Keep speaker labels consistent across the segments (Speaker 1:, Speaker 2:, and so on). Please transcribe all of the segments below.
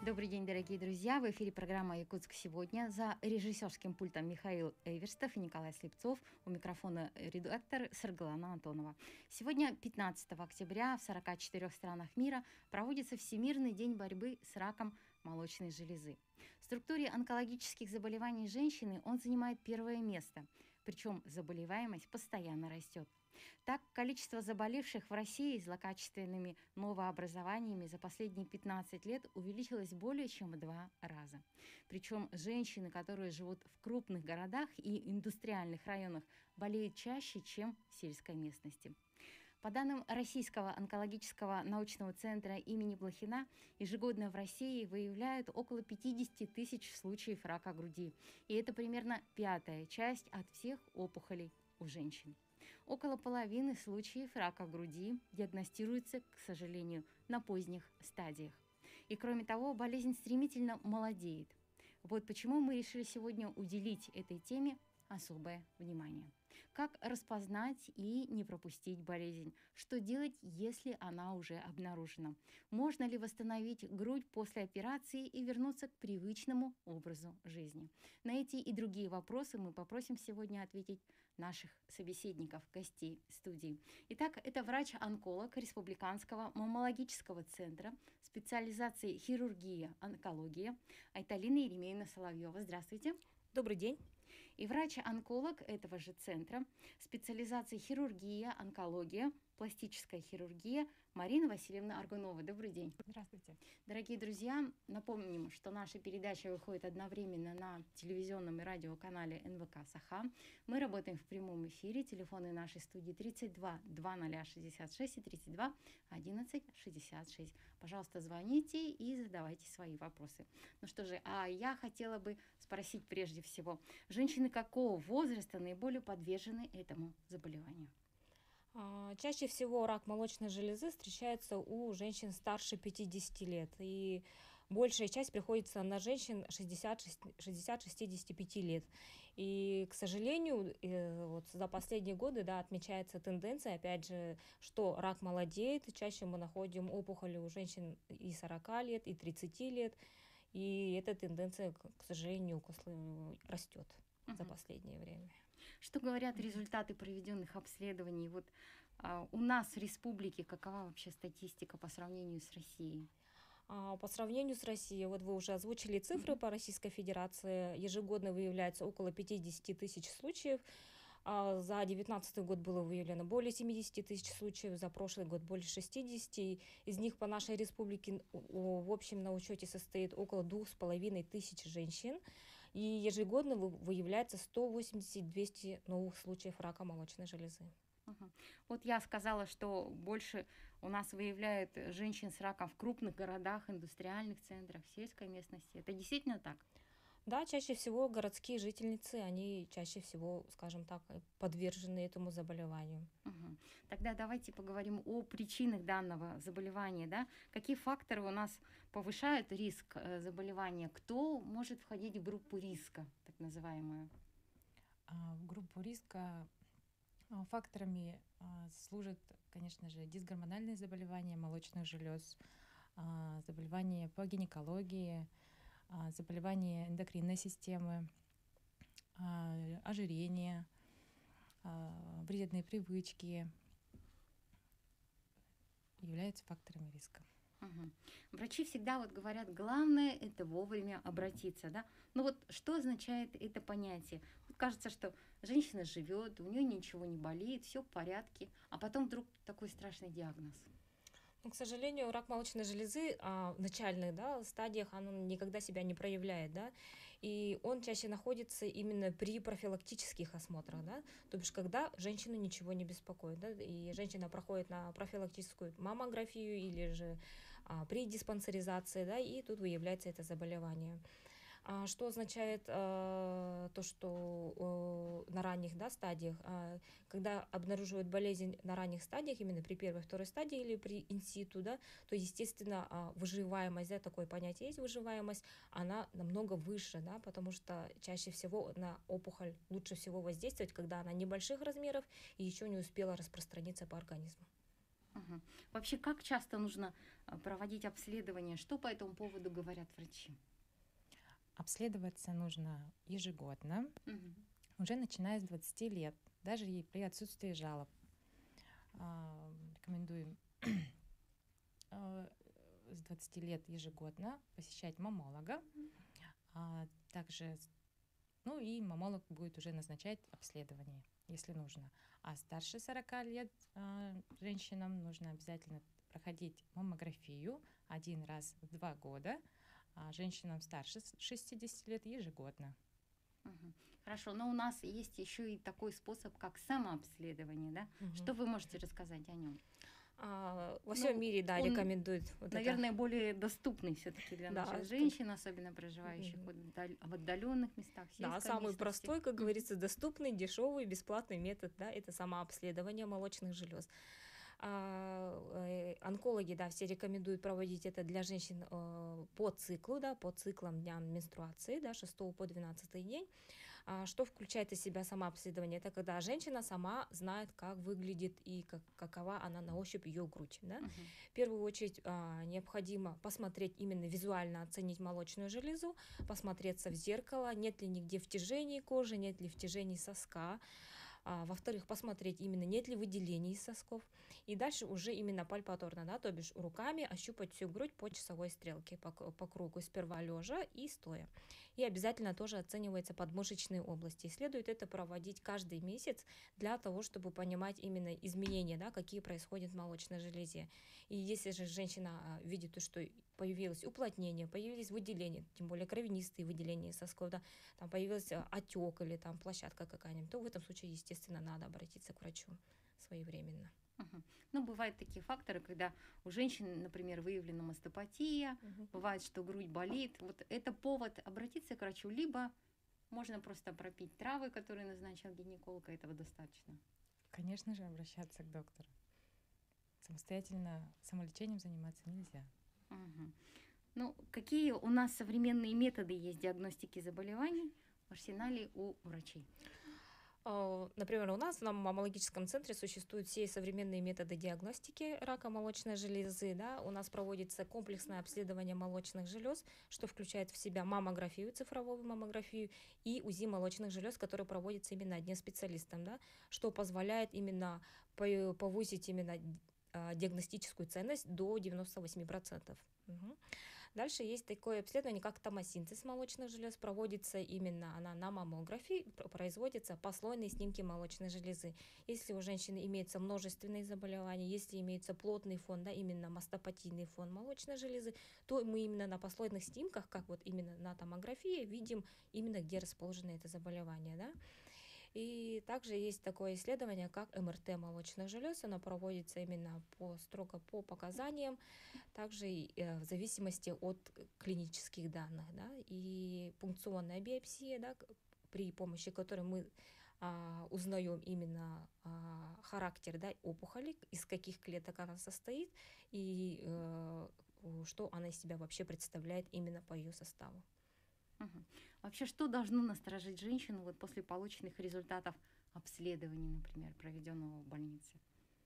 Speaker 1: Добрый день, дорогие друзья! В эфире программа «Якутск сегодня». За режиссерским пультом Михаил Эверстов и Николай Слепцов. У микрофона редактор Саргалана Антонова. Сегодня, 15 октября, в 44 странах мира проводится Всемирный день борьбы с раком молочной железы. В структуре онкологических заболеваний женщины он занимает первое место. Причем заболеваемость постоянно растет. Так, количество заболевших в России злокачественными новообразованиями за последние 15 лет увеличилось более чем в 2 раза. Причем женщины, которые живут в крупных городах и индустриальных районах, болеют чаще, чем в сельской местности. По данным Российского онкологического научного центра имени Блохина, ежегодно в России выявляют около 50 тысяч случаев рака груди. И это примерно 1/5 часть от всех опухолей у женщин. Около половины случаев рака груди диагностируется, к сожалению, на поздних стадиях. И кроме того, болезнь стремительно молодеет. Вот почему мы решили сегодня уделить этой теме особое внимание. Как распознать и не пропустить болезнь? Что делать, если она уже обнаружена? Можно ли восстановить грудь после операции и вернуться к привычному образу жизни? На эти и другие вопросы мы попросим сегодня ответить наших собеседников, гостей студии. Итак, это врач-онколог Республиканского маммологического центра специализации хирургия, онкология Айталина Еремеевна Соловьева. Здравствуйте.
Speaker 2: Добрый день.
Speaker 1: И врач-онколог этого же центра специализации хирургия, онкология, пластическая хирургия Марина Васильевна Аргунова. Добрый день.
Speaker 2: Здравствуйте.
Speaker 1: Дорогие друзья, напомним, что наша передача выходит одновременно на телевизионном и радиоканале НВК «Саха». Мы работаем в прямом эфире. Телефоны нашей студии 32 2066 и 32 11 66. Пожалуйста, звоните и задавайте свои вопросы. Ну что же, я хотела бы спросить прежде всего, женщины какого возраста наиболее подвержены этому заболеванию?
Speaker 2: Чаще всего рак молочной железы встречается у женщин старше 50 лет, и большая часть приходится на женщин 60-65 лет. И, к сожалению, вот за последние годы, отмечается тенденция, опять же, что рак молодеет. Чаще мы находим опухоли у женщин и 40 лет, и 30 лет, и эта тенденция, к сожалению, растет за последнее время.
Speaker 1: Что говорят результаты проведенных обследований? Вот у нас в республике какова вообще статистика по сравнению с Россией?
Speaker 2: По сравнению с Россией, вот вы уже озвучили цифры по Российской Федерации, ежегодно выявляется около 50 тысяч случаев. За 2019 год было выявлено более 70 тысяч случаев, за прошлый год более 60. Из них по нашей республике в общем на учете состоит около 2500 женщин. И ежегодно выявляется 180-200 новых случаев рака молочной железы.
Speaker 1: Вот я сказала, что больше у нас выявляют женщин с раком в крупных городах, индустриальных центрах, в сельской местности. Это действительно так?
Speaker 2: Да, чаще всего городские жительницы, они чаще всего, скажем так, подвержены этому заболеванию.
Speaker 1: Тогда давайте поговорим о причинах данного заболевания. Да? Какие факторы у нас повышают риск заболевания? Кто может входить в группу риска, так называемую?
Speaker 3: В группу риска факторами служат, конечно же, дисгормональные заболевания молочных желез, заболевания по гинекологии, заболевания эндокринной системы, ожирение, вредные привычки являются факторами риска.
Speaker 1: Врачи всегда говорят, главное это вовремя обратиться, да? Но вот что означает это понятие? Вот кажется, что женщина живет, у нее ничего не болит, все в порядке, а потом вдруг такой страшный диагноз.
Speaker 2: К сожалению, рак молочной железы в начальных стадиях он никогда себя не проявляет, и он чаще находится именно при профилактических осмотрах, то бишь когда женщину ничего не беспокоит, и женщина проходит на профилактическую маммографию или же при диспансеризации, и тут выявляется это заболевание. Что означает то, что на ранних стадиях, когда обнаруживают болезнь на ранних стадиях, именно при первой, второй стадии или при инситу, то, естественно, выживаемость, такое понятие есть, выживаемость, она намного выше, потому что чаще всего на опухоль лучше всего воздействовать, когда она небольших размеров и еще не успела распространиться по организму.
Speaker 1: Мгм. Вообще, как часто нужно проводить обследование? Что по этому поводу говорят врачи?
Speaker 3: Обследоваться нужно ежегодно,
Speaker 1: Мгм.
Speaker 3: уже начиная с 20 лет, даже и при отсутствии жалоб. Рекомендуем а, с 20 лет ежегодно посещать мамолога. Также, ну и мамолог будет уже назначать обследование, если нужно. А старше 40 лет женщинам нужно обязательно проходить маммографию 1 раз в 2 года, а женщинам старше 60 лет ежегодно.
Speaker 1: Мгм. Хорошо, но у нас есть еще и такой способ, как самообследование, да? Что вы можете рассказать о нем?
Speaker 2: Во всем
Speaker 1: Ну,
Speaker 2: мире, да,
Speaker 1: он,
Speaker 2: рекомендуют вот это.
Speaker 1: наверное, более доступный все-таки для
Speaker 2: Да,
Speaker 1: наших женщин, особенно проживающих в отдаленных местах, в
Speaker 2: Да,
Speaker 1: сельской
Speaker 2: самый
Speaker 1: местности.
Speaker 2: простой, как
Speaker 1: Мгм.
Speaker 2: говорится, доступный, дешевый, бесплатный метод, да, это самообследование молочных желез. Онкологи, да, все рекомендуют проводить это для женщин по циклу, да, по циклам дням менструации, да, 6 по 12 день. Что включает из себя самообследование? Это когда женщина сама знает, как выглядит и какова она на ощупь ее грудь. Да?
Speaker 1: Мгм.
Speaker 2: В первую очередь необходимо посмотреть, именно визуально оценить молочную железу, посмотреться в зеркало, нет ли нигде втяжений кожи, нет ли втяжений соска. Во-вторых, посмотреть именно, нет ли выделений из сосков. И дальше уже именно пальпаторно, да, то бишь руками ощупать всю грудь по часовой стрелке, по кругу, сперва лежа и стоя. И обязательно тоже оценивается подмышечные области. И следует это проводить каждый месяц для того, чтобы понимать именно изменения, да, какие происходят в молочной железе. И если же женщина видит, что появилось уплотнение, появились выделения, тем более кровянистые выделения из сосков, да, там появился отек или там площадка какая-нибудь, то в этом случае, естественно, надо обратиться к врачу своевременно.
Speaker 1: Мгм. Ну, бывают такие факторы, когда у женщин, например, выявлена мастопатия, бывает, что грудь болит. Вот это повод обратиться к врачу, либо можно просто пропить травы, которые назначил гинеколог, и этого достаточно.
Speaker 3: Конечно же, обращаться к доктору. Самостоятельно самолечением заниматься нельзя.
Speaker 1: Мгм. Ну, какие у нас современные методы есть диагностики заболеваний в арсенале у врачей?
Speaker 2: Например, у нас на маммологическом центре существуют все современные методы диагностики рака молочной железы. Да? У нас проводится комплексное обследование молочных желез, что включает в себя маммографию, цифровую маммографию и УЗИ молочных желез, который проводится именно одним специалистом, да? Что позволяет именно повысить именно диагностическую ценность до 98%. Угу. Дальше есть такое обследование, как томосинтез молочных желез. Проводится именно она на маммографии, производятся послойные снимки молочной железы. Если у женщины имеется множественные заболевания, если имеется плотный фон, да, именно мастопатийный фон молочной железы, то мы именно на послойных снимках, как вот именно на томографии, видим именно, где расположено это заболевание. Да? И также есть такое исследование, как МРТ молочных желез. Оно проводится именно строго по показаниям, также в зависимости от клинических данных. Да, и пункционная биопсия, да, при помощи которой мы узнаем именно характер, да, опухоли, из каких клеток она состоит и что она из себя вообще представляет именно по ее составу.
Speaker 1: Мгм. Вообще, что должно насторожить женщину вот после полученных результатов обследования, например, проведенного в больнице?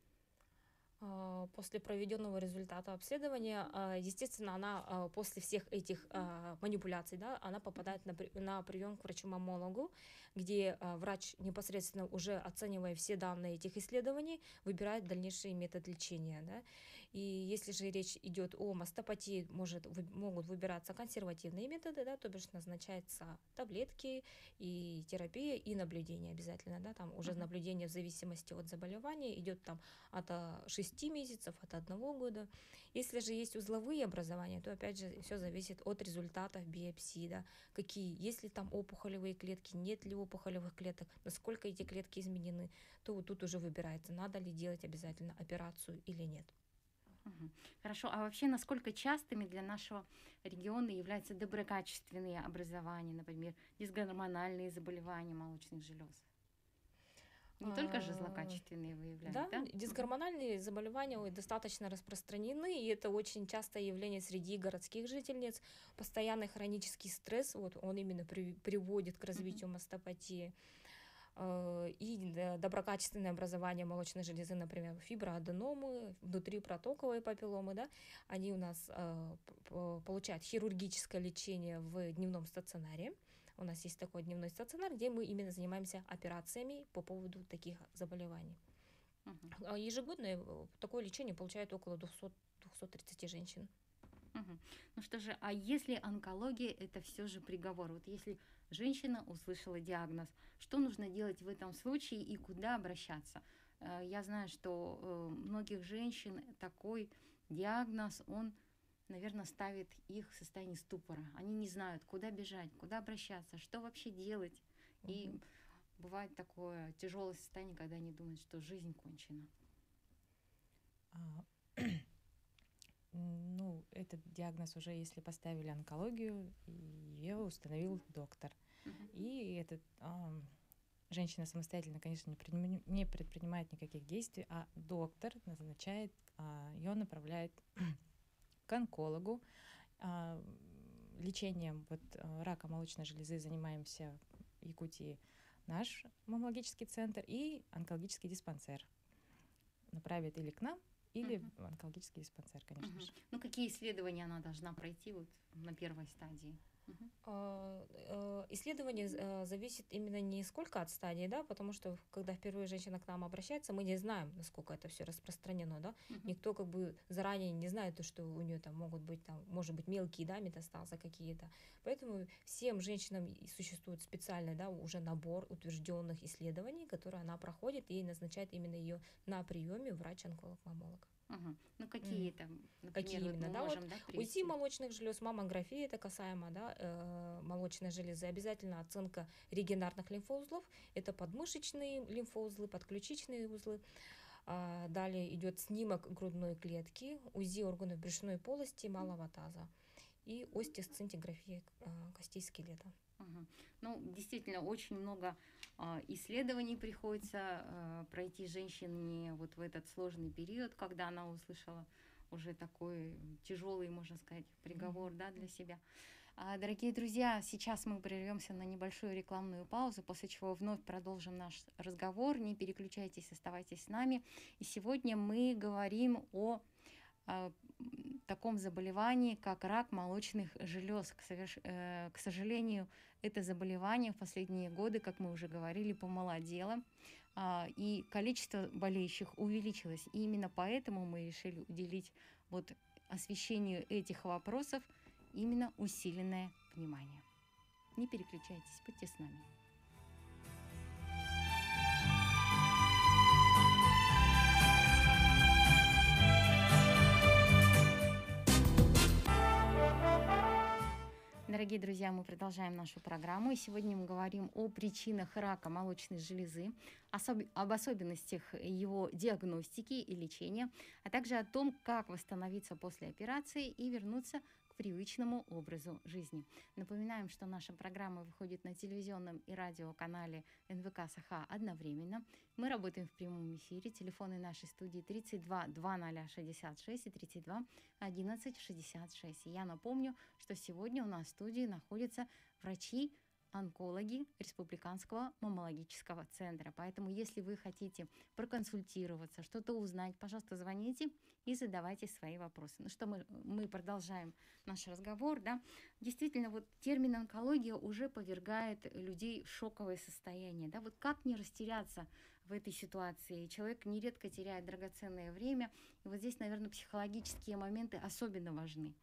Speaker 2: После проведенного результата обследования, естественно, она после всех этих манипуляций, да, она попадает на прием к врачу-маммологу, где врач непосредственно уже оценивая все данные этих исследований, выбирает дальнейший метод лечения. Да. И если же речь идет о мастопатии, могут выбираться консервативные методы, да, то бишь назначаются таблетки и терапия, и наблюдение обязательно. Да, там уже наблюдение в зависимости от заболевания идет там от 6 месяцев, от 1 года. Если же есть узловые образования, то опять же все зависит от результатов биопсии, да, есть ли там опухолевые клетки, нет ли опухолевых клеток, насколько эти клетки изменены, то вот тут уже выбирается, надо ли делать обязательно операцию или нет.
Speaker 1: Мгм. Хорошо, а вообще насколько частыми для нашего региона являются доброкачественные образования, например, дисгормональные заболевания молочных желез? Не только же злокачественные выявляют,
Speaker 2: Да,
Speaker 1: да?
Speaker 2: дисгормональные заболевания достаточно распространены, и это очень частое явление среди городских жительниц. Постоянный хронический стресс, вот он именно приводит к развитию мастопатии. и доброкачественное образование молочной железы, например, фиброаденомы, внутрипротоковые папилломы, да, они у нас получают хирургическое лечение в дневном стационаре. У нас есть такой дневной стационар, где мы именно занимаемся операциями по поводу таких заболеваний. Ежегодно такое лечение получает около 200-230 женщин.
Speaker 1: Ну что же, а если онкология это все же приговор? Вот если женщина услышала диагноз, что нужно делать в этом случае и куда обращаться? Я знаю, что многих женщин такой диагноз, он, наверное, ставит их в состояние ступора. Они не знают, куда бежать, куда обращаться, что вообще делать. И бывает такое тяжелое состояние, когда они думают, что жизнь кончена.
Speaker 3: Ну, этот диагноз уже, если поставили онкологию, ее установил доктор. И этот, женщина самостоятельно, конечно, не предпринимает никаких действий, а доктор назначает, ее направляет к онкологу. Лечением рака молочной железы занимаемся в Якутии наш маммологический центр и онкологический диспансер. Направит или к нам, или в онкологический диспансер, конечно же.
Speaker 1: Ну, какие исследования она должна пройти вот на первой стадии?
Speaker 2: Исследование зависит именно не сколько от стадии, да, потому что когда впервые женщина к нам обращается, мы не знаем, насколько это все распространено, да. Никто как бы заранее не знает, что у нее там могут быть, там, может быть, мелкие, да, метастазы какие-то. Поэтому всем женщинам существует специальный, да, уже набор утвержденных исследований, которые она проходит, и назначает именно ее на приеме врач-онколог-мамолог.
Speaker 1: Ну, какие там, например,
Speaker 2: какие именно,
Speaker 1: мы
Speaker 2: да,
Speaker 1: можем, да, привести?
Speaker 2: УЗИ молочных желез, маммография, это касаемо, да, молочной железы, обязательно оценка регионарных лимфоузлов, это подмышечные лимфоузлы, подключичные узлы. Далее идет снимок грудной клетки, УЗИ органов брюшной полости, малого таза и остеосцинтиграфия костей скелета.
Speaker 1: Ну, действительно, очень много исследований приходится пройти женщине вот в этот сложный период, когда она услышала уже такой тяжелый, можно сказать, приговор, да, для себя. Дорогие друзья, сейчас мы прервемся на небольшую рекламную паузу, после чего вновь продолжим наш разговор. Не переключайтесь, оставайтесь с нами. И сегодня мы говорим о таком заболевании, как рак молочных желез. К сожалению, это заболевание в последние годы, как мы уже говорили, помолодело, и количество болеющих увеличилось. И именно поэтому мы решили уделить вот освещению этих вопросов именно усиленное внимание. Не переключайтесь, будьте с нами. Дорогие друзья, мы продолжаем нашу программу, и сегодня мы говорим о причинах рака молочной железы, об особенностях его диагностики и лечения, а также о том, как восстановиться после операции и вернуться к привычному образу жизни. Напоминаем, что наша программа выходит на телевизионном и радиоканале НВК Саха одновременно. Мы работаем в прямом эфире. Телефоны нашей студии 32 2066 и 32 1166. И я напомню, что сегодня у нас в студии находятся врачи-онкологи Республиканского маммологического центра. Поэтому, если вы хотите проконсультироваться, что-то узнать, пожалуйста, звоните и задавайте свои вопросы. Ну что, мы продолжаем наш разговор, да. Действительно, вот термин онкология уже повергает людей в шоковое состояние, да. Вот как не растеряться в этой ситуации? Человек нередко теряет драгоценное время, и вот здесь, наверное, психологические моменты особенно важны.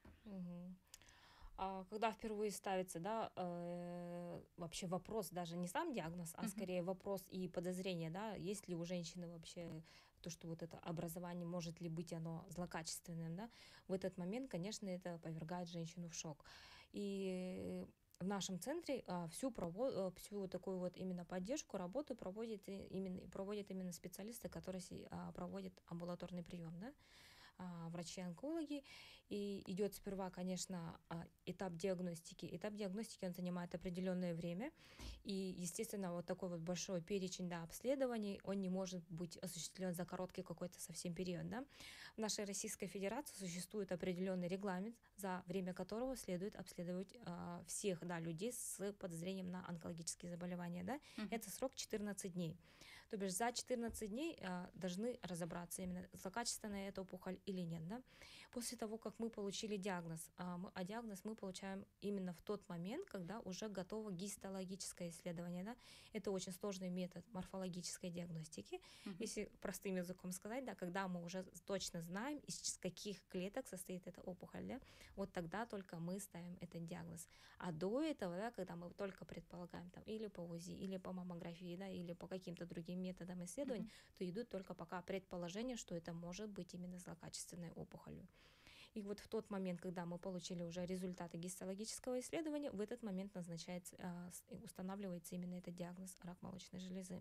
Speaker 2: Когда впервые ставится, да, вообще вопрос, даже не сам диагноз, а скорее вопрос и подозрение, да, есть ли у женщины вообще то, что вот это образование, может ли быть оно злокачественным, да, в этот момент, конечно, это повергает женщину в шок. И в нашем центре всю такую вот именно поддержку, работу проводят именно специалисты, которые проводят амбулаторный прием, да. врачи-онкологи, и идет сперва, конечно, этап диагностики. Этап диагностики, он занимает определенное время, и, естественно, вот такой вот большой перечень, да, обследований, он не может быть осуществлен за короткий какой-то совсем период, да. В нашей Российской Федерации существует определенный регламент, за время которого следует обследовать всех, да, людей с подозрением на онкологические заболевания, да. Это срок 14 дней. То бишь за 14 дней должны разобраться, именно злокачественная эта опухоль или нет, да. После того, как мы получили диагноз, диагноз мы получаем именно в тот момент, когда уже готово гистологическое исследование, да. Это очень сложный метод морфологической диагностики, если простым языком сказать, да, когда мы уже точно знаем, из каких клеток состоит эта опухоль, да, вот тогда только мы ставим этот диагноз. А до этого, да, когда мы только предполагаем там или по УЗИ, или по маммографии, да, или по каким-то другим методам исследований, то идут только пока предположения, что это может быть именно злокачественной опухолью. И вот в тот момент, когда мы получили уже результаты гистологического исследования, в этот момент назначается, устанавливается именно этот диагноз рак молочной железы.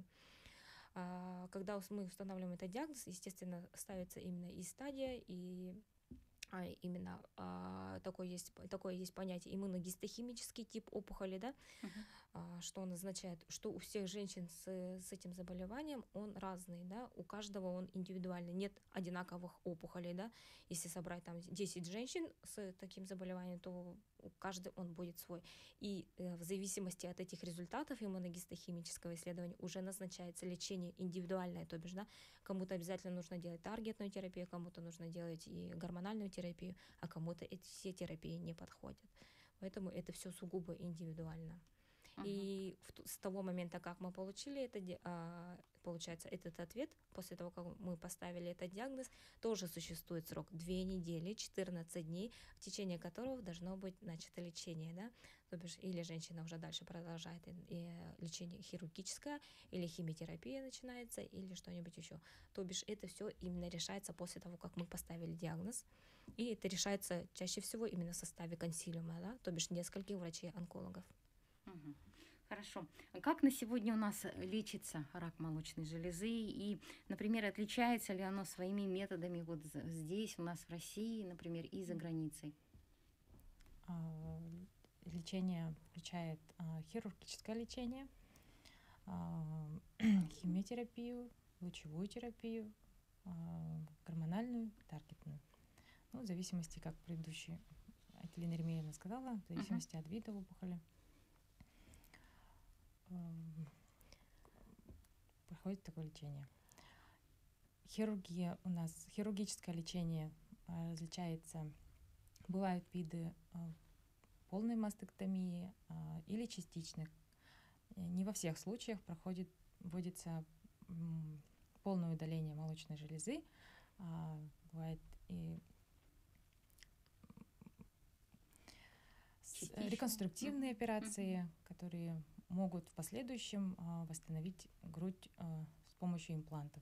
Speaker 2: Когда мы устанавливаем этот диагноз, естественно, ставится именно и стадия, и именно такое есть понятие иммуногистохимический тип опухоли, да, что он означает, что у всех женщин с этим заболеванием он разный, да, у каждого он индивидуальный, нет одинаковых опухолей, да, если собрать там 10 женщин с таким заболеванием, то у каждой он будет свой, и в зависимости от этих результатов иммуногистохимического исследования уже назначается лечение индивидуальное, то бишь, да, кому-то обязательно нужно делать таргетную терапию, кому-то нужно делать и гормональную терапию, а кому-то эти все терапии не подходят, поэтому это все сугубо индивидуально. И с того момента, как мы получили получается, этот ответ, после того, как мы поставили этот диагноз, тоже существует срок 2 недели, 14 дней, в течение которого должно быть начато лечение, да, то бишь или женщина уже дальше продолжает лечение хирургическое, или химиотерапия начинается, или что-нибудь еще. То бишь это все именно решается после того, как мы поставили диагноз, и это решается чаще всего именно в составе консилиума, да, то бишь нескольких врачей-онкологов.
Speaker 1: Хорошо. Как на сегодня у нас лечится рак молочной железы? И, например, отличается ли оно своими методами вот здесь, у нас в России, например, и за границей?
Speaker 3: Лечение включает хирургическое лечение, химиотерапию, лучевую терапию, гормональную, таргетную. Ну, в зависимости, как предыдущая Екатерина Ермеевна сказала, в зависимости от вида опухоли. Проходит такое лечение. Хирургия у нас, хирургическое лечение различается, бывают виды полной мастектомии или частичных. Не во всех случаях вводится полное удаление молочной железы, бывает и реконструктивные операции, которые могут в последующем восстановить грудь с помощью имплантов.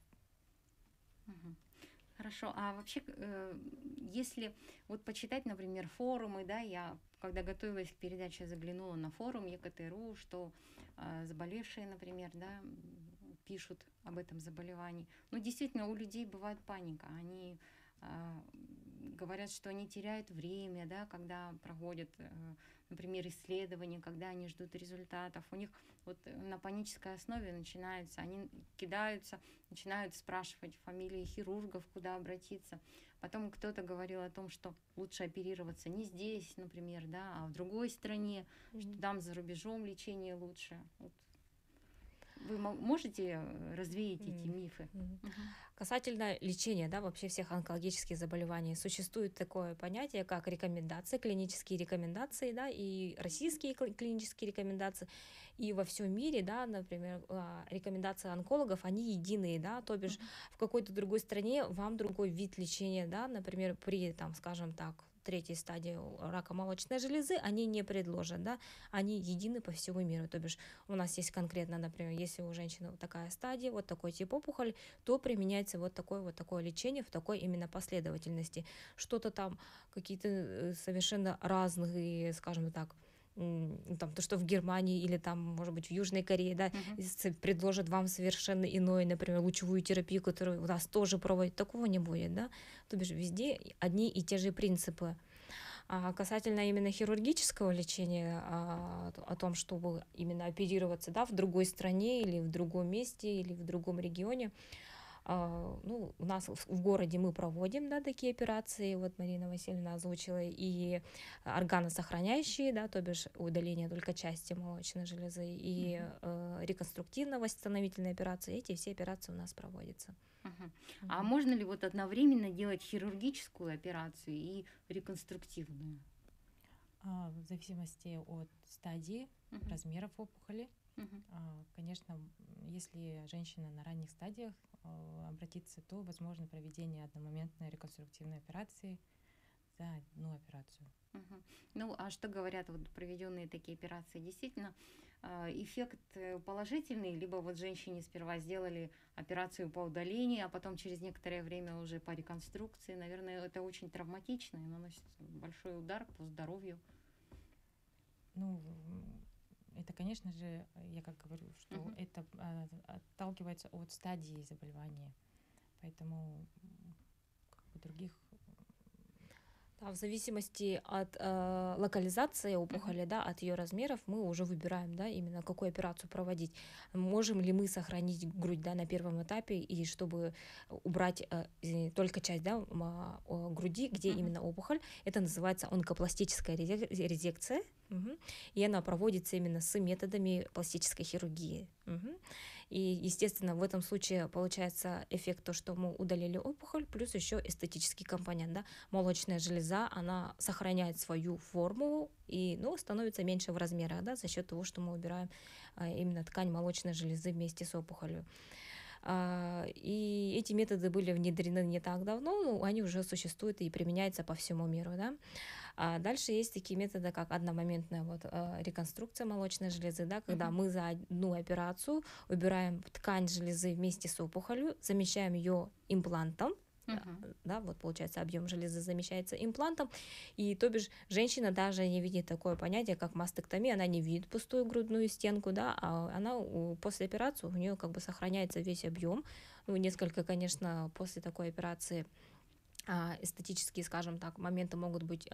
Speaker 1: Хорошо. А вообще, если вот почитать, например, форумы, да, я, когда готовилась к передаче, заглянула на форум ЕКТ.ру, что заболевшие, например, да, пишут об этом заболевании. Ну, действительно, у людей бывает паника. Они говорят, что они теряют время, да, когда проводят, например, исследования, когда они ждут результатов. У них вот на панической основе начинается, они кидаются, начинают спрашивать фамилии хирургов, куда обратиться. Потом кто-то говорил о том, что лучше оперироваться не здесь, например, да, а в другой стране, что там за рубежом лечение лучше. Вот. Вы можете развеять эти мифы?
Speaker 2: Касательно лечения, да, вообще всех онкологических заболеваний, существует такое понятие, как рекомендации, клинические рекомендации, да, и российские клинические рекомендации, и во всем мире, да, например, рекомендации онкологов, они единые, да, то бишь в какой-то другой стране вам другой вид лечения, да, например, при, там, скажем так, 3-й стадии рака молочной железы, они не предложат, да, они едины по всему миру, то бишь у нас есть конкретно, например, если у женщины вот такая стадия, вот такой тип опухоли, то применяется вот такое лечение в такой именно последовательности. Что-то там, какие-то совершенно разные, скажем так, там, то, что в Германии или там, может быть, в Южной Корее, да,
Speaker 1: Мгм.
Speaker 2: предложат вам совершенно иное, например, лучевую терапию, которую у нас тоже проводят, такого не будет, да, то бишь везде одни и те же принципы. А касательно именно хирургического лечения, о том, чтобы именно оперироваться, да, в другой стране или в другом месте или в другом регионе, ну, у нас в городе мы проводим, да, такие операции, вот Марина Васильевна озвучила, и органосохраняющие, да, то бишь удаление только части молочной железы, и реконструктивно-восстановительные операции, эти все операции у нас проводятся.
Speaker 1: Мгм. А можно ли вот одновременно делать хирургическую операцию и реконструктивную?
Speaker 3: В зависимости от стадии,
Speaker 1: Мгм.
Speaker 3: размеров опухоли.
Speaker 1: Мгм.
Speaker 3: Конечно, если женщина на ранних стадиях обратится, то возможно проведение одномоментной реконструктивной операции за одну операцию.
Speaker 1: Мгм. Ну, а что говорят вот проведенные такие операции? Действительно, эффект положительный, либо вот женщине сперва сделали операцию по удалению, а потом через некоторое время уже по реконструкции. Наверное, это очень травматично и наносит большой удар по здоровью.
Speaker 3: Ну, это, конечно же, я как говорю, что
Speaker 1: Мгм.
Speaker 3: это отталкивается от стадии заболевания. Поэтому как бы других.
Speaker 2: Да, в зависимости от локализации опухоли, да, от ее размеров, мы уже выбираем, да, именно какую операцию проводить. Можем ли мы сохранить грудь, да, на первом этапе, и чтобы убрать только часть, да, груди, где
Speaker 1: Мгм.
Speaker 2: именно опухоль. Это называется онкопластическая резекция. Мгм. И она проводится именно с методами пластической хирургии. Мгм. И, естественно, в этом случае получается эффект то, что мы удалили опухоль, плюс еще эстетический компонент, да, молочная железа, она сохраняет свою форму и, ну, становится меньше в размерах, да, за счет того, что мы убираем именно ткань молочной железы вместе с опухолью. И эти методы были внедрены не так давно, но они уже существуют и применяются по всему миру, да. А дальше есть такие методы, как одномоментная вот, реконструкция молочной железы, да, когда
Speaker 1: Мгм.
Speaker 2: мы за одну операцию убираем ткань железы вместе с опухолью, замещаем ее имплантом,
Speaker 1: Мгм.
Speaker 2: да, вот получается объем железы замещается имплантом, и то бишь женщина даже не видит такое понятие, как мастектомия, она не видит пустую грудную стенку, да, а она после операции у нее как бы сохраняется весь объем, ну, несколько, конечно, после такой операции эстетические, скажем так, моменты могут быть,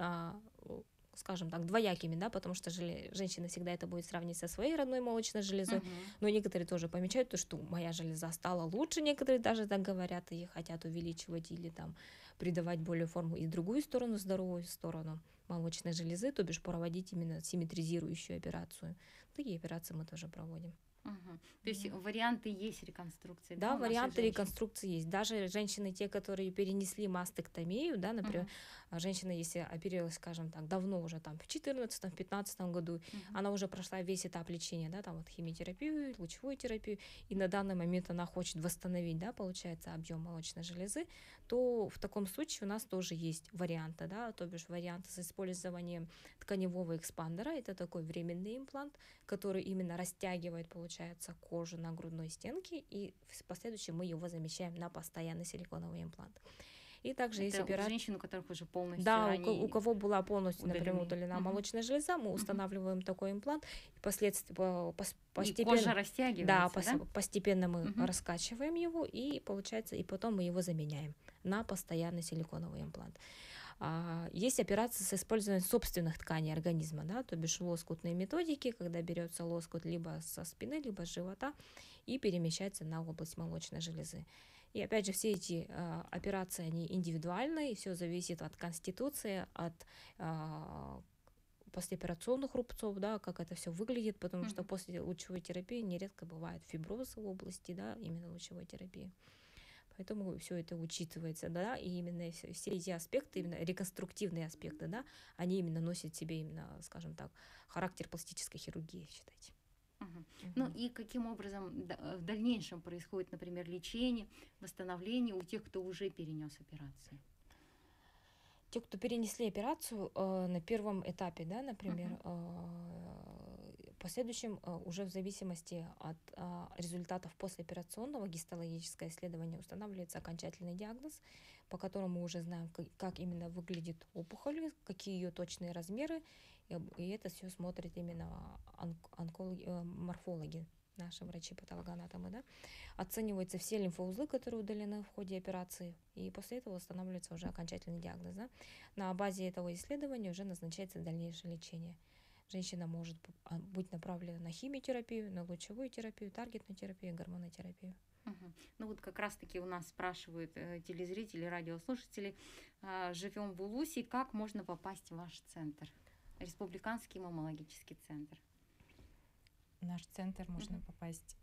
Speaker 2: скажем так, двоякими, да, потому что женщина всегда это будет сравнивать со своей родной молочной железой,
Speaker 1: Мгм.
Speaker 2: но некоторые тоже помечают то, что моя железа стала лучше, некоторые даже так говорят и хотят увеличивать или там придавать более форму и другую сторону, здоровую сторону молочной железы, то бишь проводить именно симметризирующую операцию. Такие операции мы тоже проводим.
Speaker 1: Мгм. То есть
Speaker 3: Да.
Speaker 1: варианты есть реконструкции, да,
Speaker 2: Да,
Speaker 1: у наших
Speaker 2: варианты
Speaker 1: женщин?
Speaker 2: реконструкции есть. Даже женщины, те, которые перенесли мастектомию, да, например,
Speaker 1: Мгм.
Speaker 2: женщина, если оперировалась, скажем так, давно уже, там, в 2014-2015 году,
Speaker 1: Мгм.
Speaker 2: она уже прошла весь этап лечения, да, там, вот химиотерапию, лучевую терапию, и на данный момент она хочет восстановить, да, получается, объем молочной железы, то в таком случае у нас тоже есть варианты, да, то бишь варианты с использованием тканевого экспандера, это такой временный имплант, который именно растягивает, получается, кожу на грудной стенке, и в последующем мы его замещаем на постоянный силиконовый имплант. И также есть
Speaker 1: Это у
Speaker 2: операция.
Speaker 1: женщин, у которых уже полностью
Speaker 2: Да, у
Speaker 1: они
Speaker 2: кого была полностью, например,
Speaker 1: удалены.
Speaker 2: удалена
Speaker 1: Мгм.
Speaker 2: молочная железа, мы
Speaker 1: Мгм.
Speaker 2: устанавливаем такой имплант, и впоследствии
Speaker 1: И кожа
Speaker 2: постепенно, да,
Speaker 1: растягивается, да?
Speaker 2: постепенно мы
Speaker 1: Мгм.
Speaker 2: раскачиваем его, и получается, и потом мы его заменяем на постоянный силиконовый имплант. Есть операции с использованием собственных тканей организма, да, то бишь лоскутные методики, когда берется лоскут либо со спины, либо с живота и перемещается на область молочной железы. И опять же, все эти операции, они индивидуальные, все зависит от конституции, от послеоперационных рубцов, да, как это все выглядит, потому что
Speaker 1: Мгм.
Speaker 2: после лучевой терапии нередко бывает фиброз в области, да, именно лучевой терапии. Поэтому все это учитывается, да, и именно все эти аспекты, именно реконструктивные аспекты, да, они именно носят в себе именно, скажем так, характер пластической хирургии, считайте.
Speaker 1: Мгм. Ну
Speaker 2: Мгм.
Speaker 1: и каким образом в дальнейшем происходит, например, лечение, восстановление у тех, кто уже перенес операции?
Speaker 2: Те, кто перенесли операцию на первом этапе, да, например,
Speaker 1: Мгм.
Speaker 2: в последующем уже в зависимости от результатов послеоперационного гистологического исследования устанавливается окончательный диагноз, по которому мы уже знаем, как именно выглядит опухоль, какие ее точные размеры, и это все смотрят именно онкологи, морфологи, наши врачи-патологоанатомы, да, оцениваются все лимфоузлы, которые удалены в ходе операции, и после этого устанавливается уже окончательный диагноз. Да. На базе этого исследования уже назначается дальнейшее лечение. Женщина может быть направлена на химиотерапию, на лучевую терапию, таргетную терапию, гормонотерапию.
Speaker 1: Мгм. Ну вот как раз-таки у нас спрашивают телезрители, радиослушатели, живем в Улусе, как можно попасть в ваш центр? Республиканский маммологический центр.
Speaker 3: В наш центр можно
Speaker 1: Мгм.
Speaker 3: попасть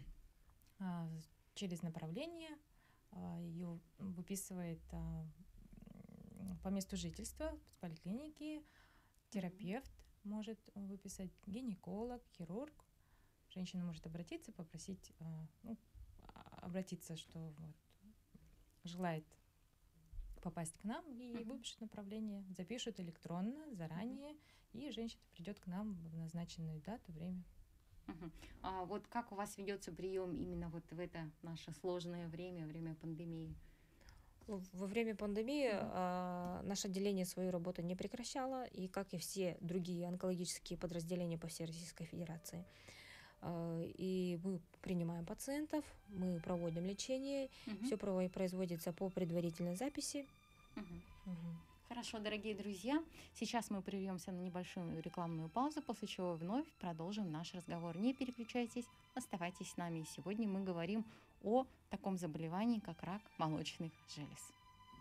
Speaker 3: через направление. Ее выписывает по месту жительства с поликлиники, терапевт может выписать, гинеколог, хирург. Женщина может обратиться, попросить, обратиться, что вот, желает попасть к нам, и выпишут направление, запишут электронно заранее, и женщина придет к нам в назначенную дату, время.
Speaker 1: Мгм. А вот как у вас ведется прием именно вот в это наше сложное время пандемии?
Speaker 2: Во время пандемии
Speaker 1: Мгм.
Speaker 2: наше отделение свою работу не прекращало, и как и все другие онкологические подразделения по всей Российской Федерации. И мы принимаем пациентов, мы проводим лечение,
Speaker 1: Мгм.
Speaker 2: все производится по предварительной записи.
Speaker 1: Мгм.
Speaker 2: Мгм.
Speaker 1: Хорошо, дорогие друзья, сейчас мы прервемся на небольшую рекламную паузу, после чего вновь продолжим наш разговор. Не переключайтесь, оставайтесь с нами. Сегодня мы говорим о таком заболевании, как рак молочных желез.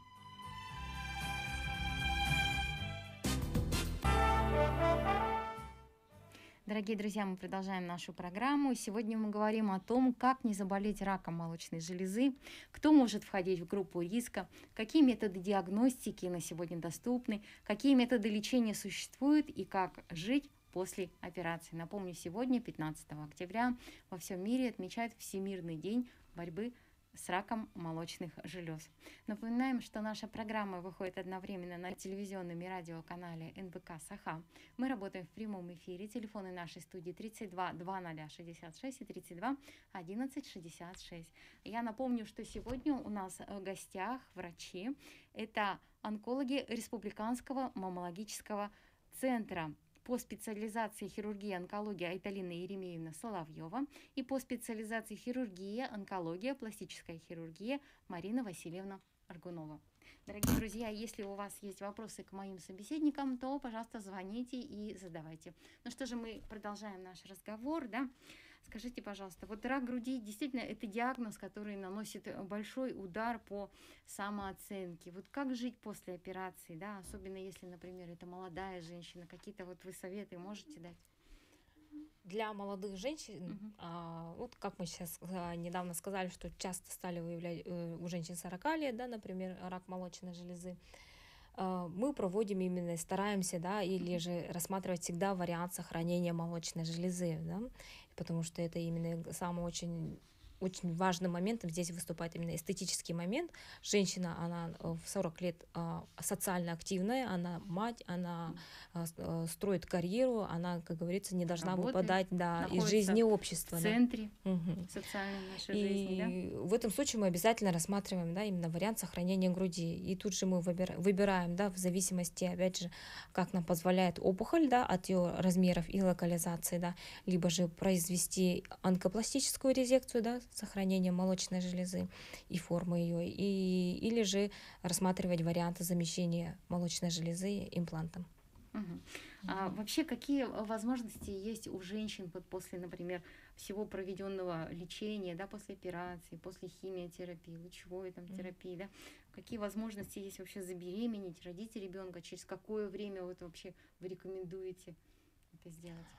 Speaker 1: Дорогие друзья, мы продолжаем нашу программу. Сегодня мы говорим о том, как не заболеть раком молочной железы, кто может входить в группу риска, какие методы диагностики на сегодня доступны, какие методы лечения существуют и как жить после операции. Напомню, сегодня, 15 октября, во всем мире отмечают Всемирный день борьбы с раком молочных желез. Напоминаем, что наша программа выходит одновременно на телевизионном и радиоканале НБК «Саха». Мы работаем в прямом эфире. Телефоны нашей студии 32 2066 и 32 11 66. Я напомню, что сегодня у нас в гостях врачи. Это онкологи Республиканского маммологического центра по специализации хирургия, онкология Айталина Еремеевна Соловьева и по специализации хирургия, онкология, пластическая хирургия Марина Васильевна Аргунова. Дорогие друзья, если у вас есть вопросы к моим собеседникам, то, пожалуйста, звоните и задавайте. Ну что же, мы продолжаем наш разговор, да? Скажите, пожалуйста, вот рак груди действительно это диагноз, который наносит большой удар по самооценке. Вот как жить после операции, да, особенно если, например, это молодая женщина, какие-то вот вы советы можете дать?
Speaker 2: Для молодых женщин,
Speaker 1: Мгм.
Speaker 2: вот как мы сейчас недавно сказали, что часто стали выявлять у женщин 40 лет, да, например, рак молочной железы, мы проводим именно, стараемся, да, или же рассматривать всегда вариант сохранения молочной железы, да, потому что это именно самый очень важным моментом здесь выступает именно эстетический момент. Женщина, она в 40 лет социально активная, она мать, она строит карьеру, она, как говорится, не должна
Speaker 1: Работает,
Speaker 2: выпадать, да, из
Speaker 1: находится
Speaker 2: жизни
Speaker 1: в
Speaker 2: общества. Да.
Speaker 1: центре
Speaker 2: Мгм.
Speaker 1: социальной нашей жизни, да?
Speaker 2: И в этом случае мы обязательно рассматриваем, да, именно вариант сохранения груди. И тут же мы выбираем, да, в зависимости, опять же, как нам позволяет опухоль, да, от ее размеров и локализации, да, либо же произвести онкопластическую резекцию, да, сохранение молочной железы и формы ее, или же рассматривать варианты замещения молочной железы имплантом.
Speaker 1: Мгм. А вообще, какие возможности есть у женщин вот после, например, всего проведенного лечения, да, после операции, после химиотерапии, лучевой там терапии, да? Какие возможности есть вообще забеременеть, родить ребенка? Через какое время вот вообще вы рекомендуете это сделать?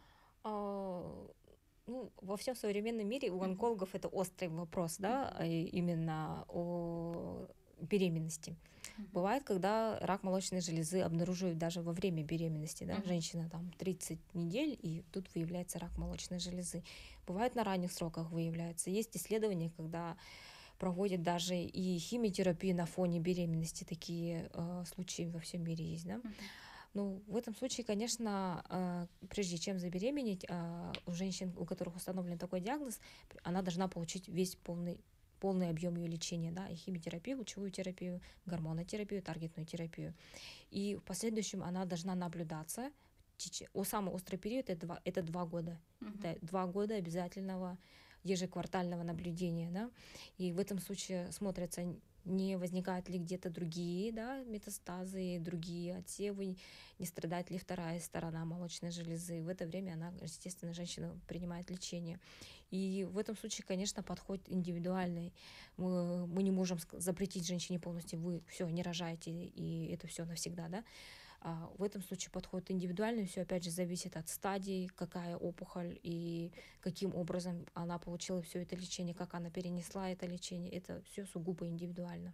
Speaker 2: Ну, во всем современном мире у
Speaker 1: Мгм.
Speaker 2: онкологов это острый вопрос, да, именно о беременности.
Speaker 1: Мгм.
Speaker 2: Бывает, когда рак молочной железы обнаруживают даже во время беременности, да,
Speaker 1: Мгм.
Speaker 2: женщина там 30 недель, и тут выявляется рак молочной железы. Бывает, на ранних сроках выявляется. Есть исследования, когда проводят даже и химиотерапию на фоне беременности. Такие случаи во всем мире есть, да.
Speaker 1: Мгм.
Speaker 2: Ну, в этом случае, конечно, прежде чем забеременеть, у женщин, у которых установлен такой диагноз, она должна получить весь полный объем ее лечения, да, и химиотерапию, лучевую терапию, гормонотерапию, таргетную терапию. И в последующем она должна наблюдаться самый острый период это 2 года. Это 2 года обязательного ежеквартального наблюдения, да, и в этом случае смотрятся, не возникают ли где-то другие, да, метастазы, другие отсевы, не страдает ли вторая сторона молочной железы. В это время она, естественно, женщина принимает лечение. И в этом случае, конечно, подход индивидуальный. Мы не можем запретить женщине полностью, вы все, не рожаете, и это все навсегда, да. В этом случае подход индивидуальный, все опять же зависит от стадии, какая опухоль и каким образом она получила все это лечение, как она перенесла это лечение. Это все сугубо индивидуально.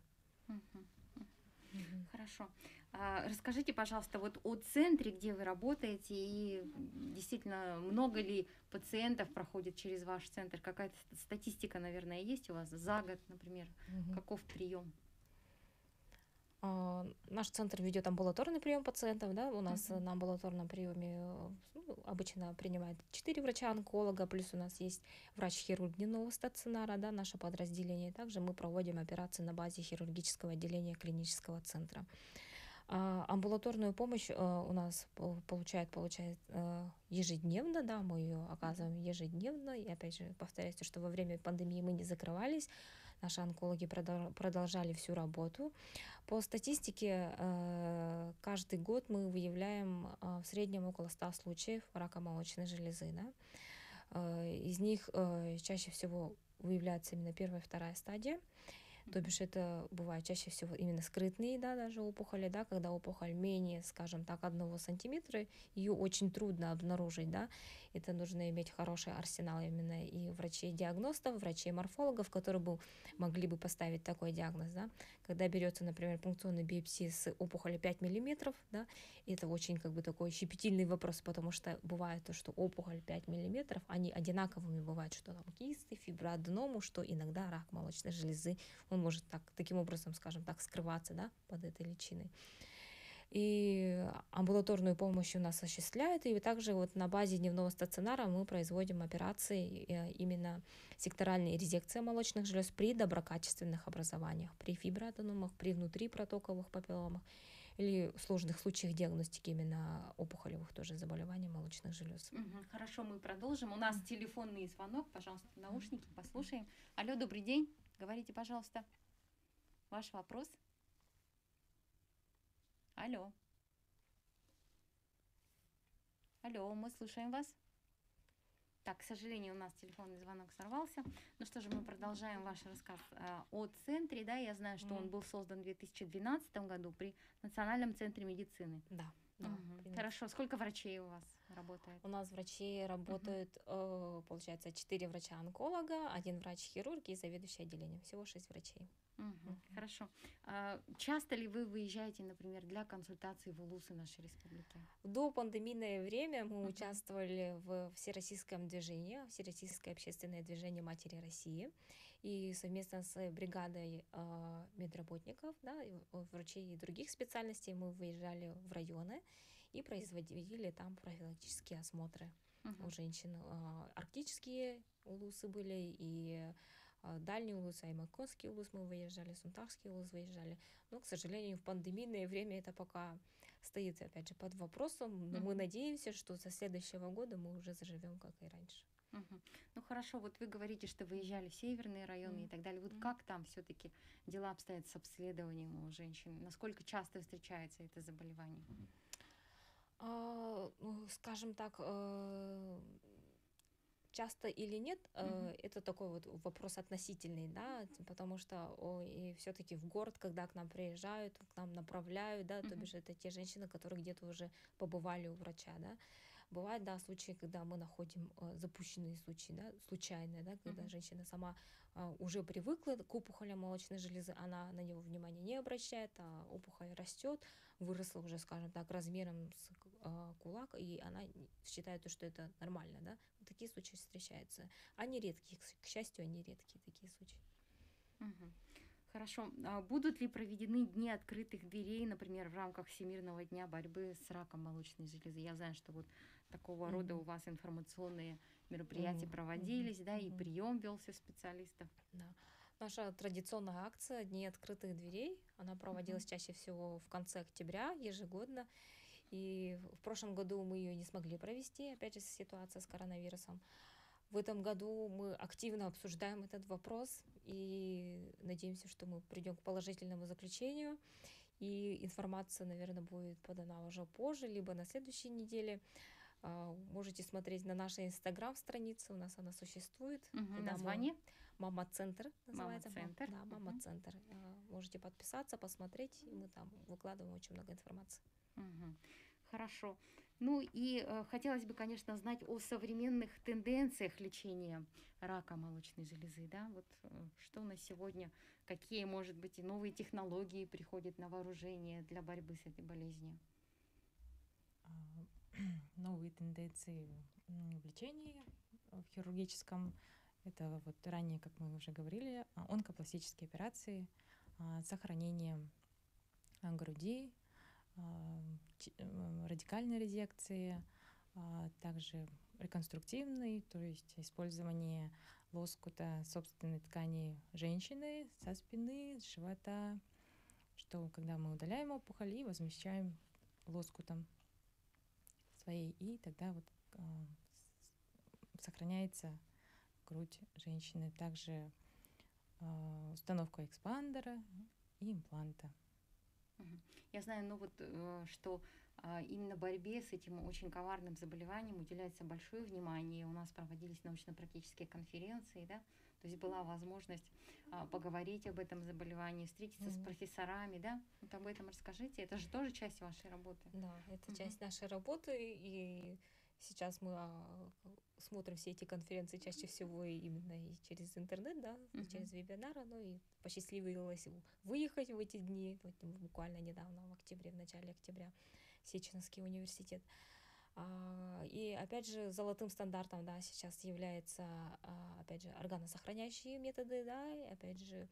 Speaker 1: Хорошо. Расскажите, пожалуйста, вот о центре, где вы работаете, и действительно много ли пациентов проходит через ваш центр? Какая-то статистика, наверное, есть у вас за год, например? Каков прием?
Speaker 2: Наш центр ведет амбулаторный прием пациентов, да, у нас на амбулаторном приеме обычно принимает 4 врача-онколога, плюс у нас есть врач-хирург дневного стационара, да, наше подразделение. Также мы проводим операции на базе хирургического отделения клинического центра. Амбулаторную помощь у нас получает ежедневно, да, мы ее оказываем ежедневно, и опять же повторяю, что во время пандемии мы не закрывались, наши онкологи продолжали всю работу. По статистике, каждый год мы выявляем в среднем около 100 случаев рака молочной железы. Да? Из них чаще всего выявляется именно первая и вторая стадия. То бишь это бывает чаще всего именно скрытные, да, даже опухоли, да, когда опухоль менее, скажем так, 1 сантиметра, ее очень трудно обнаружить, да, это нужно иметь хороший арсенал именно и врачей-диагностов, врачей-морфологов, которые могли бы поставить такой диагноз, да, когда берется, например, пункционная биопсия с опухоли 5 миллиметров, да, это очень как бы такой щепетильный вопрос, потому что бывает то, что опухоль 5 миллиметров, они одинаковыми бывают, что там кисты, фиброаденому, что иногда рак молочной железы, он может таким образом, скажем так, скрываться, да, под этой личиной. И амбулаторную помощь у нас осуществляют, и также вот на базе дневного стационара мы производим операции именно секторальная резекция молочных желез при доброкачественных образованиях, при фиброаденомах, при внутрипротоковых папилломах или в сложных случаях диагностики именно опухолевых тоже заболеваний молочных желез.
Speaker 1: Хорошо, мы продолжим. У нас телефонный звонок, пожалуйста, наушники, послушаем. Алло, добрый день. Говорите, пожалуйста, ваш вопрос. Алло. Алло, мы слушаем вас. Так, к сожалению, у нас телефонный звонок сорвался. Ну что же, мы продолжаем ваш рассказ о центре. Да, я знаю, что он был создан в 2012 году при Национальном центре медицины.
Speaker 2: Да.
Speaker 1: Хорошо. Сколько врачей у вас работает?
Speaker 2: У нас врачей работают, получается, 4 врача-онколога, 1 врач-хирург и заведующий отделением. Всего 6 врачей.
Speaker 1: Хорошо. Часто ли вы выезжаете, например, для консультаций в улусы нашей республики?
Speaker 2: В допандемийное время мы участвовали в всероссийском движении, Всероссийское общественное движение Матери России. И совместно с бригадой медработников, да, врачей и других специальностей мы выезжали в районы и производили там профилактические осмотры у женщин. Арктические улусы были и дальние улусы, Аймаконский улус мы выезжали, Сунтахский улус выезжали. Но, к сожалению, в пандемийное время это пока стоит, опять же, под вопросом. Но мы надеемся, что со следующего года мы уже заживем, как и раньше.
Speaker 1: Ну хорошо, вот вы говорите, что выезжали в северные районы и так далее. Вот как там все-таки дела обстоят с обследованием у женщин? Насколько часто встречается это заболевание?
Speaker 2: Скажем так, часто или нет, это такой вот вопрос относительный, да, потому что и все-таки в город, когда к нам приезжают, к нам направляют, да, то бишь это те женщины, которые где-то уже побывали у врача, да. Бывают, да, случаи, когда мы находим запущенные случаи, да, случайные, да, когда женщина сама уже привыкла к опухолям молочной железы, она на него внимания не обращает, а опухоль растет, выросла уже, скажем так, размером с кулак, и она считает, что это нормально, да. Вот такие случаи встречаются. Они редкие, к счастью, они редкие, такие случаи.
Speaker 1: Хорошо. Будут ли проведены дни открытых дверей, например, в рамках Всемирного дня борьбы с раком молочной железы? Я знаю, что вот такого рода у вас информационные мероприятия проводились, да, и прием велся специалистов.
Speaker 2: Да. Наша традиционная акция «Дни открытых дверей», она проводилась чаще всего в конце октября ежегодно. И в прошлом году мы ее не смогли провести, опять же, ситуация с коронавирусом. В этом году мы активно обсуждаем этот вопрос и надеемся, что мы придем к положительному заключению. И информация, наверное, будет подана уже позже, либо на следующей неделе. Можете смотреть на нашей инстаграм-странице, у нас она существует.
Speaker 1: Название?
Speaker 2: Мама-центр называется.
Speaker 1: Мама-центр.
Speaker 2: Да, Мама-центр. Можете подписаться, посмотреть, и мы там выкладываем очень много информации.
Speaker 1: Хорошо. Ну и хотелось бы, конечно, знать о современных тенденциях лечения рака молочной железы, да, вот что на сегодня, какие, может быть, и новые технологии приходят на вооружение для борьбы с этой болезнью?
Speaker 3: Новые тенденции в лечении в хирургическом, это вот ранее, как мы уже говорили, онкопластические операции, сохранение груди, радикальной резекции, также реконструктивный, то есть использование лоскута собственной ткани женщины со спины, с живота, что когда мы удаляем опухоль и возмещаем лоскутом своей, и тогда вот сохраняется грудь женщины. Также установка экспандера и импланта.
Speaker 1: Я знаю, ну вот, что именно борьбе с этим очень коварным заболеванием уделяется большое внимание. У нас проводились научно-практические конференции, да, то есть была возможность поговорить об этом заболевании, встретиться с профессорами, да. Вот об этом расскажите. Это же тоже часть вашей работы.
Speaker 2: Да, это часть нашей работы, и сейчас мы смотрим все эти конференции чаще всего именно и через интернет, да, через вебинары, ну и посчастливилось выехать в эти дни, вот буквально недавно, в октябре, в начале октября, Сеченовский университет. И опять же золотым стандартом, да, сейчас является, опять же, органосохраняющие методы, да, и опять же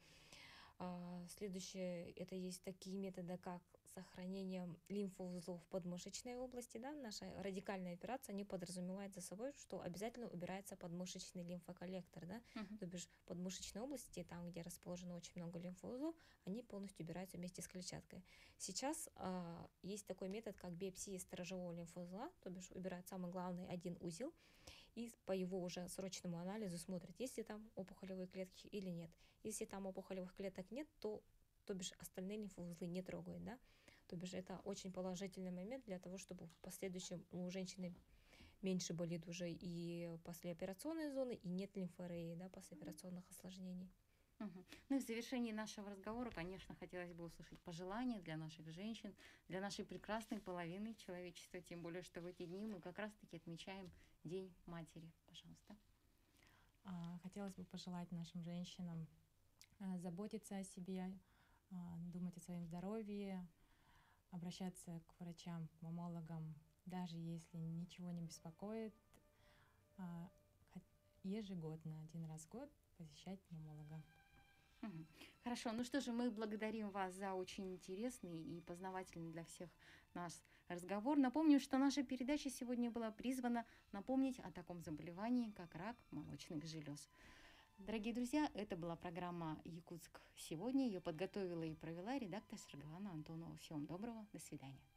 Speaker 2: следующее, это есть такие методы, как сохранение лимфоузлов в подмышечной области, да, наша радикальная операция не подразумевает за собой, что обязательно убирается подмышечный лимфоколлектор, да, то бишь подмышечной области, там, где расположено очень много лимфоузлов, они полностью убираются вместе с клетчаткой. Сейчас есть такой метод, как биопсия сторожевого лимфоузла, то бишь убирают самый главный один узел, и по его уже срочному анализу смотрят, есть ли там опухолевые клетки или нет. Если там опухолевых клеток нет, то бишь остальные лимфоузлы не трогают, да. То бишь это очень положительный момент для того, чтобы в последующем у женщины меньше болит уже и послеоперационной зоны, и нет лимфореи, да, послеоперационных осложнений.
Speaker 1: Ну и в завершении нашего разговора, конечно, хотелось бы услышать пожелания для наших женщин, для нашей прекрасной половины человечества, тем более, что в эти дни мы как раз-таки отмечаем День матери. Пожалуйста.
Speaker 3: Хотелось бы пожелать нашим женщинам заботиться о себе, думать о своем здоровье, обращаться к врачам, к мамологам, даже если ничего не беспокоит, ежегодно, один раз в год посещать мамолога.
Speaker 1: Хорошо, ну что же, мы благодарим вас за очень интересный и познавательный для всех наш разговор. Напомню, что наша передача сегодня была призвана напомнить о таком заболевании, как рак молочных желез. Дорогие друзья, это была программа «Якутск сегодня». Ее подготовила и провела редактор Саргалана Антонова. Всего вам доброго, до свидания.